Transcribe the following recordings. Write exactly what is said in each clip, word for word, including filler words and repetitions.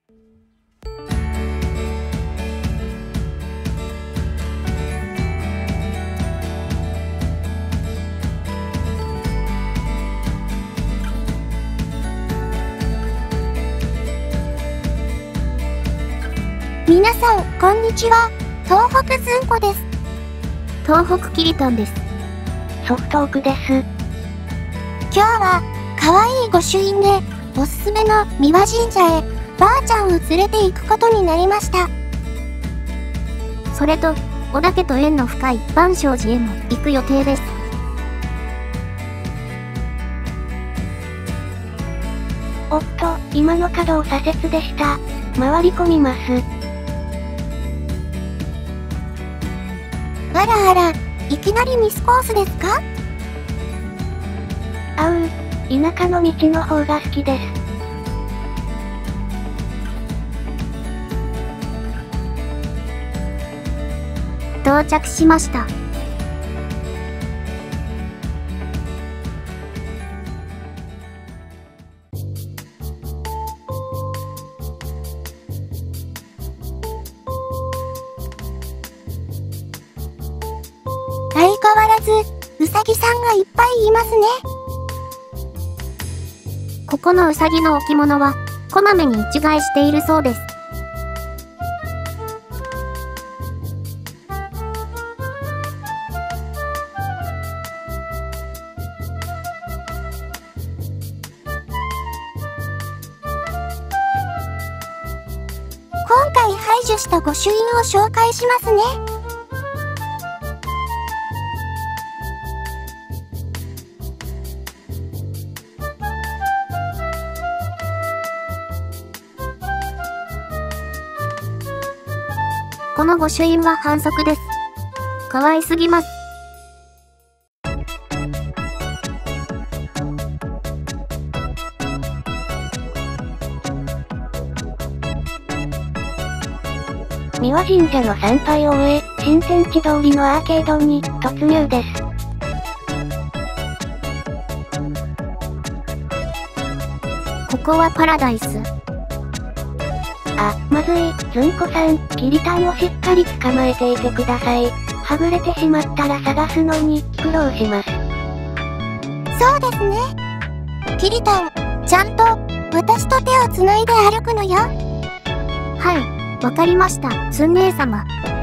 皆さん、こんにちは。東北ずんこです。 東北きりたんです。 ソフトオクです。 今日は、かわいい御朱印で、おすすめの三輪神社へ、ばあちゃんを連れて行くことになりました。 それと、織田家と縁の深い万象寺へも行く予定です。 おっと、今の角を左折でした。回り込みます。 あらあら、いきなりミスコースですか？ あう、田舎の道の方が好きです。 到着しました。 相変わらず、うさぎさんがいっぱいいますね。 ここのうさぎの置物は、こまめに一買いしているそうです。 今回排除した御朱印を紹介しますね。 この御朱印は反則です。かわいすぎます。 三輪神社の参拝を終え、新天地通りのアーケードに突入です。 ここはパラダイス。 あ、まずい、ずんこさん、きりたんをしっかり捕まえていてください。はぐれてしまったら探すのに苦労します。 そうですね。きりたん、ちゃんと私と手をつないで歩くのよ。 はい、わかりました、つん姉様。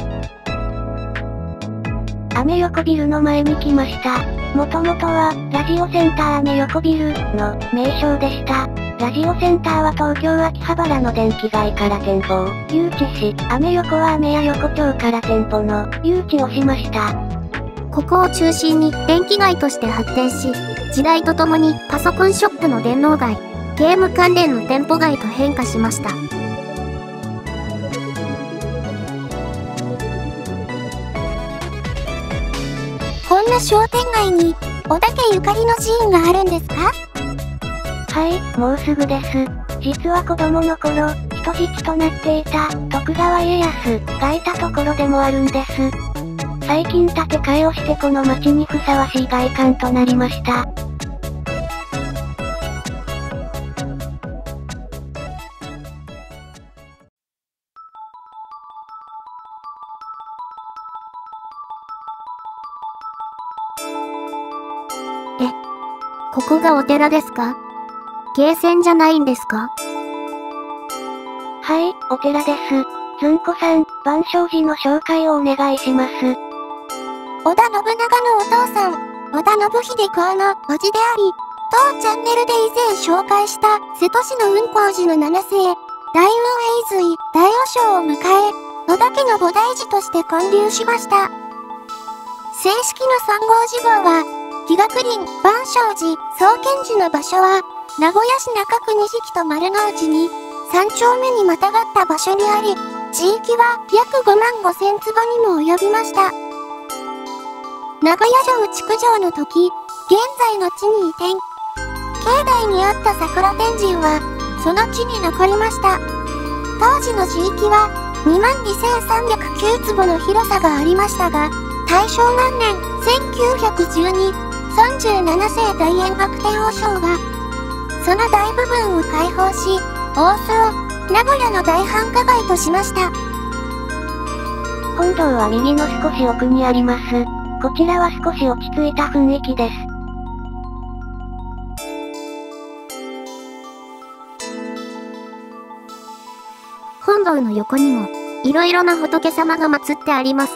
アメ横ビルの前に来ました。もともとは、ラジオセンターアメ横ビルの名称でした。ラジオセンターは東京秋葉原の電気街から店舗を誘致し、アメ横はアメヤ横丁から店舗の誘致をしました。 ここを中心に電気街として発展し、時代とともにパソコンショップの電脳街、ゲーム関連の店舗街と変化しました。 こんな商店街に、織田家ゆかりの寺院があるんですか？ はい、もうすぐです。実は子供の頃、人質となっていた、徳川家康がいたところでもあるんです。最近建て替えをしてこの町にふさわしい外観となりました。 え、ここがお寺ですか？ゲーセンじゃないんですか？ はい、お寺です。ずんこさん、万象寺の紹介をお願いします。 織田信長のお父さん、織田信秀公の叔父であり、当チャンネルで以前紹介した瀬戸市の雲光寺の七世、大雲永隋大和尚を迎え、織田家の菩提寺として建立しました。正式なさん号次号は、気学林万象寺創建寺の場所は、名古屋市中区錦と丸の内に、さん丁目にまたがった場所にあり、地域は約ごまんごせんつぼにも及びました。名古屋城築城の時、現在の地に移転。境内にあった桜天神は、その地に残りました。当時の地域は、にまんにせんさんびゃくきゅうつぼの広さがありましたが、大正元年せんきゅうひゃくじゅうに、さんじゅうななせい大円楽天和尚が、その大部分を開放し、大須を名古屋の大繁華街としました。 本堂は右の少し奥にあります。こちらは少し落ち着いた雰囲気です。 本堂の横にも、いろいろな仏様が祀ってあります。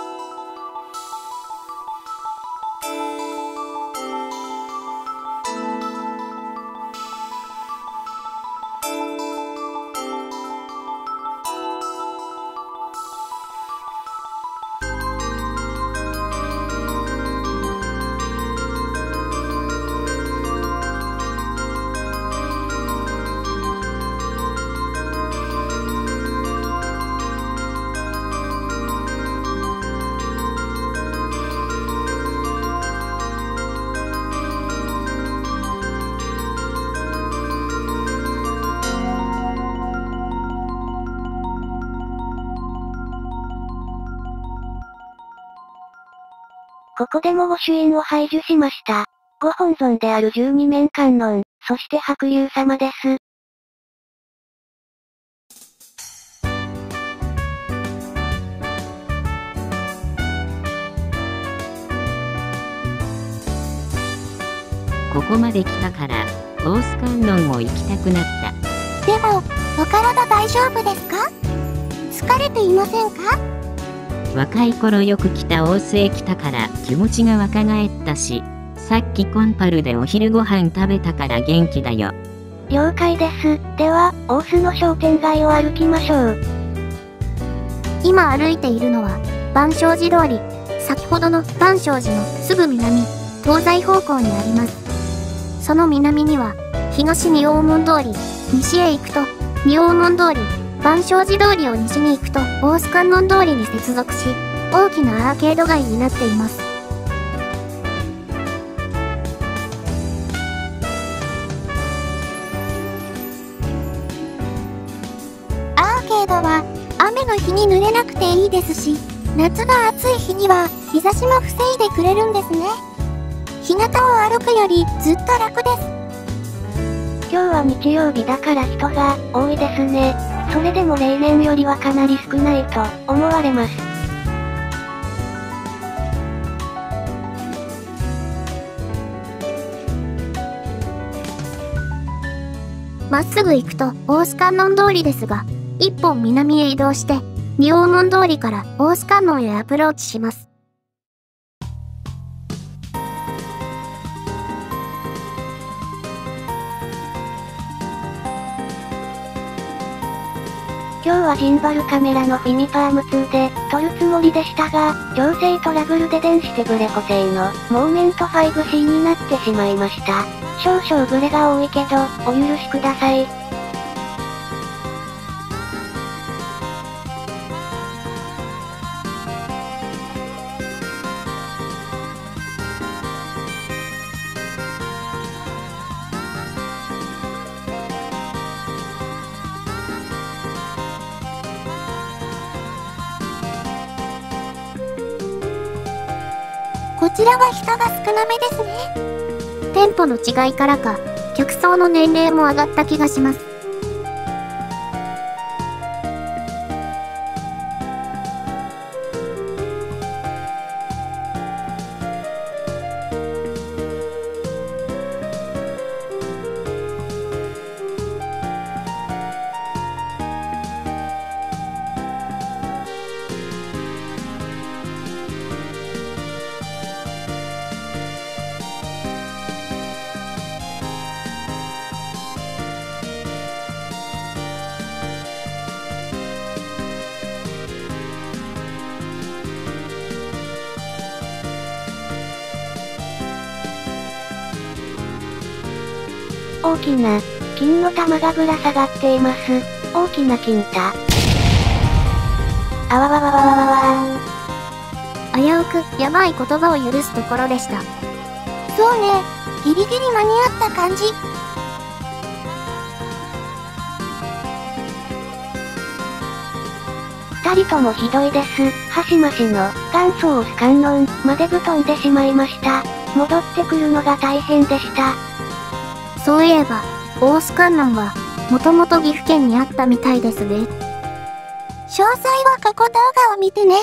ここでも御朱印を排除しました。ご本尊である十二面観音、そして白龍様です。 ここまで来たから、大須観音も行きたくなった。 でも、お体大丈夫ですか？疲れていませんか？ 若い頃よく来た大須へ来たから気持ちが若返ったし、さっきコンパルでお昼ご飯食べたから元気だよ。 了解です。では、大須の商店街を歩きましょう。 今歩いているのは、万象寺通り。先ほどの万象寺のすぐ南、東西方向にあります。その南には、東仁王門通り、西へ行くと、仁王門通り、万象寺通りを西に行くと、大須観音通りに接続し、大きなアーケード街になっています。 アーケードは、雨の日に濡れなくていいですし、夏が暑い日には、日差しも防いでくれるんですね。日向を歩くより、ずっと楽です。 今日は日曜日だから人が多いですね。それでも例年よりはかなり少ないと思われます。 まっすぐ行くと大須観音通りですが、一本南へ移動して、仁王門通りから大須観音へアプローチします。 今日はジンバルカメラのフィニパームツーで撮るつもりでしたが、調整トラブルで電子手ブレ補正のモーメント ファイブシー になってしまいました。少々ブレが多いけど、お許しください。 こちらは人が少なめですね。 店舗の違いからか、客層の年齢も上がった気がします。 大きな、金の玉がぶら下がっています。大きな金太。あわわわわわわわ危うく、やばい言葉を許すところでした。 そうね、ギリギリ間に合った感じ。 二人ともひどいです。端々の元祖大須観音までぶ飛んでしまいました。戻ってくるのが大変でした。 そういえば、大須観音は、 もともと岐阜県にあったみたいですね。 詳細は過去動画を見てね。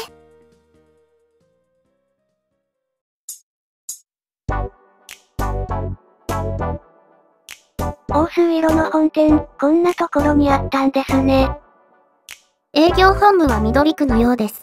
大須色の本店、こんなところにあったんですね。 営業本部は緑区のようです。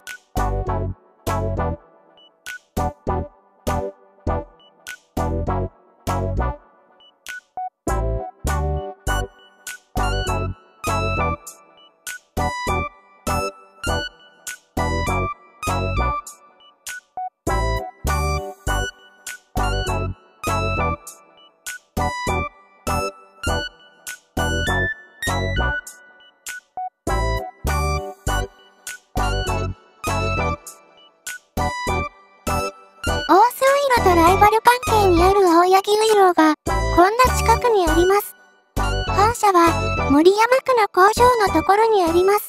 大須ウイロとライバル関係にある青柳ウイロが、こんな近くにあります。本社は、森山区の工場のところにあります。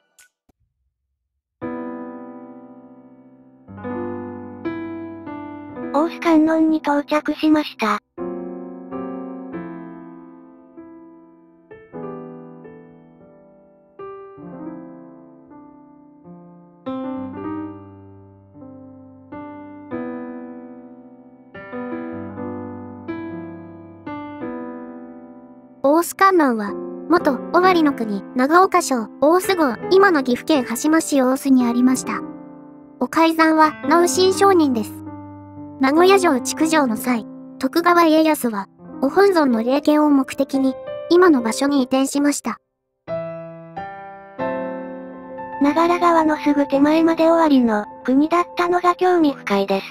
大須観音に到着しました。 大須観音は、元尾張の国長岡省大須郷、今の岐阜県羽島市大須にありました。お改ざんは直進商人です。名古屋城築城の際、徳川家康は、お本尊の霊験を目的に、今の場所に移転しました。 長良川のすぐ手前まで尾張の国だったのが興味深いです。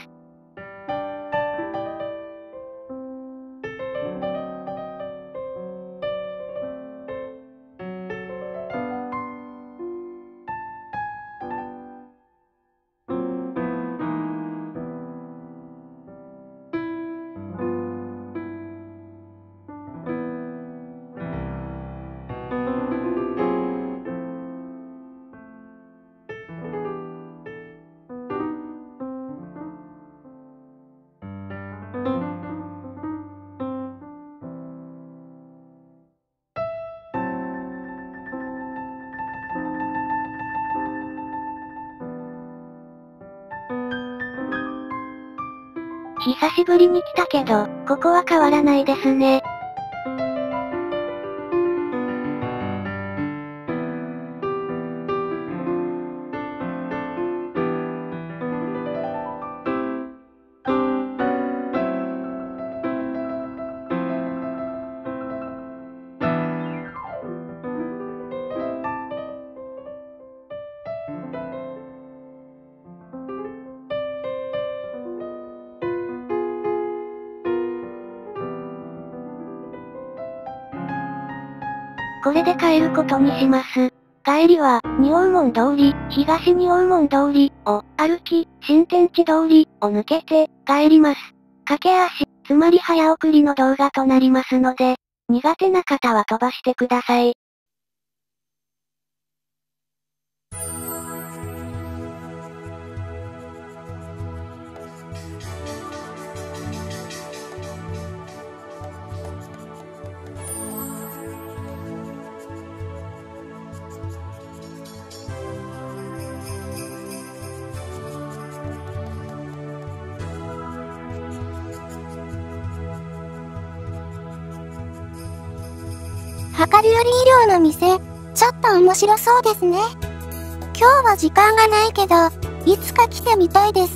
久しぶりに来たけど、ここは変わらないですね。これで帰ることにします。帰りは、仁王門通り、東仁王門通りを歩き、新天地通りを抜けて帰ります。駆け足、つまり早送りの動画となりますので、苦手な方は飛ばしてください。 量り売り医療の店、ちょっと面白そうですね。今日は時間がないけど、いつか来てみたいです。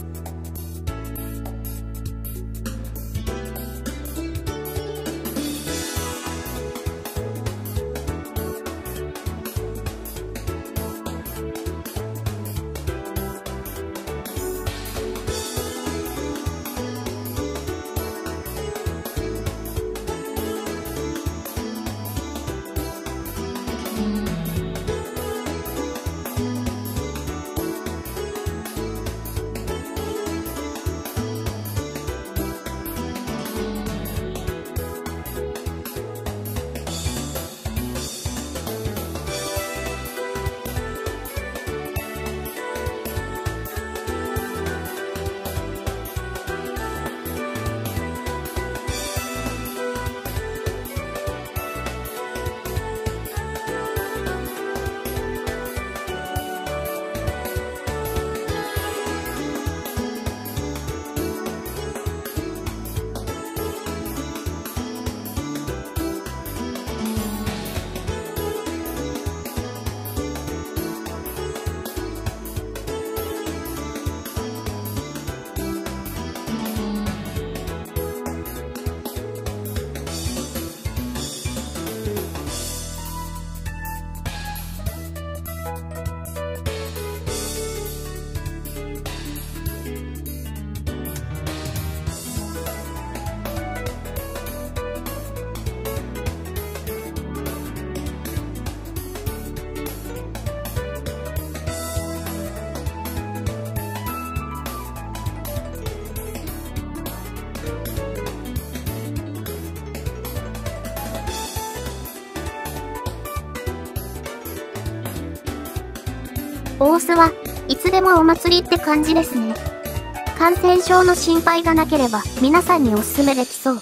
大須はいつでもお祭りって感じですね。感染症の心配がなければ皆さんにおすすめできそう。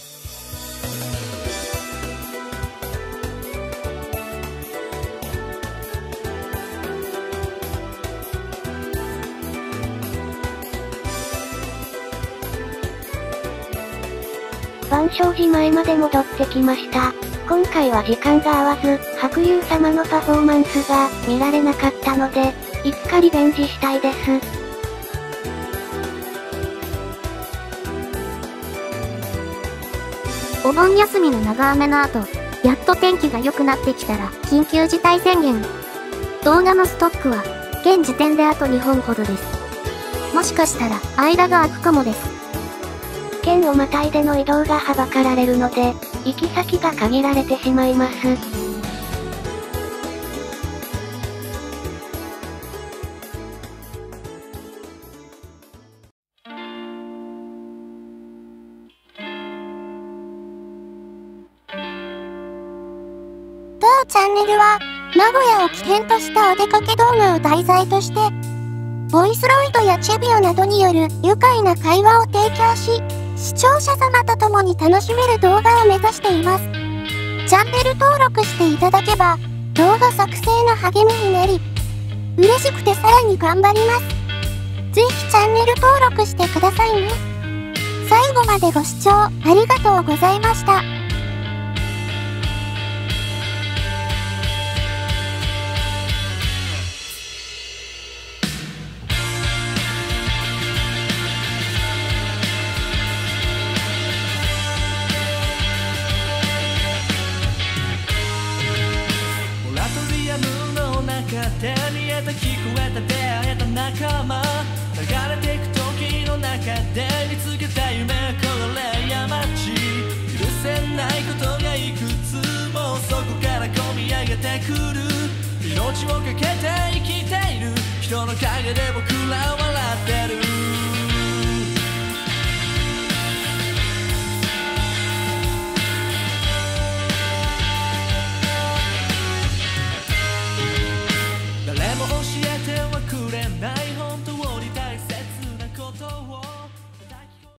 万象寺前まで戻ってきました。今回は時間が合わず、白龍様のパフォーマンスが見られなかったので、いつかリベンジしたいです。 お盆休みの長雨の後、やっと天気が良くなってきたら緊急事態宣言。動画のストックは現時点であとにほんほどです。もしかしたら間が空くかもです。 県をまたいでの移動がはばかられるので、行き先が限られてしまいます。 当チャンネルは、名古屋を起点としたお出かけ動画を題材として、ボイスロイドやチェビオなどによる愉快な会話を提供し、視聴者様と共に楽しめる動画を目指しています。チャンネル登録していただけば、動画作成の励みになり、嬉しくてさらに頑張ります。ぜひチャンネル登録してくださいね。最後までご視聴ありがとうございました。 手にえた聞こえた出会えた仲間流れていく時の中で見つけた夢これ山地許せないことがいくつもそこから込み上げてくる命をかけて生きている人の陰で僕らは